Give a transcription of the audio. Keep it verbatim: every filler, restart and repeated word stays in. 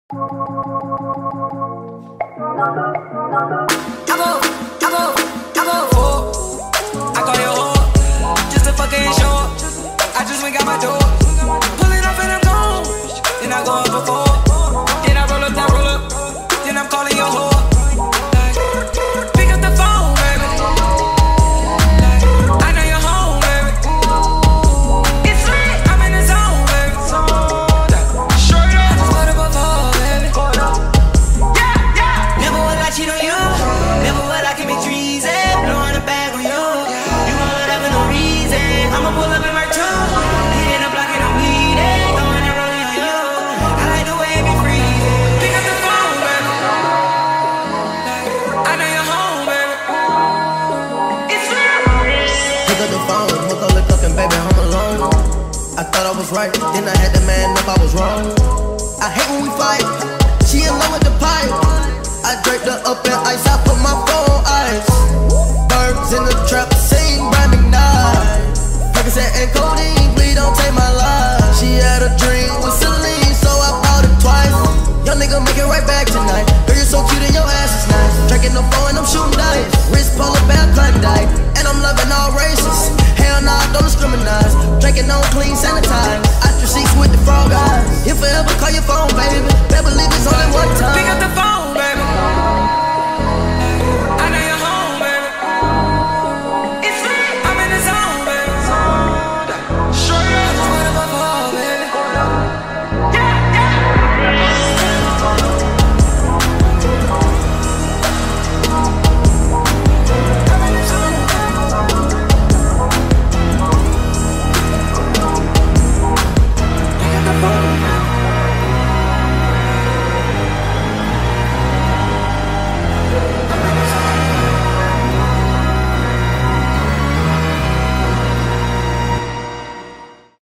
Right, then I had to man up, I was wrong. I hate when we fight, she in love with the pipe. I draped her up in ice, I put my phone on ice. Birds in the trap, sing by McKnight. Percocet and codeine, please don't take my life. She had a dream with Celine, so I bought it twice. Young nigga make it right back tonight. Girl, you're so cute and your ass is nice. Drinking the phone and I'm shooting dice. Wrist polar bear, Klondike, and I'm loving all races. Hell nah, don't discriminate. Drinking on clean, sanitized. I just seats with the frog eyes. He'll forever call your phone, baby.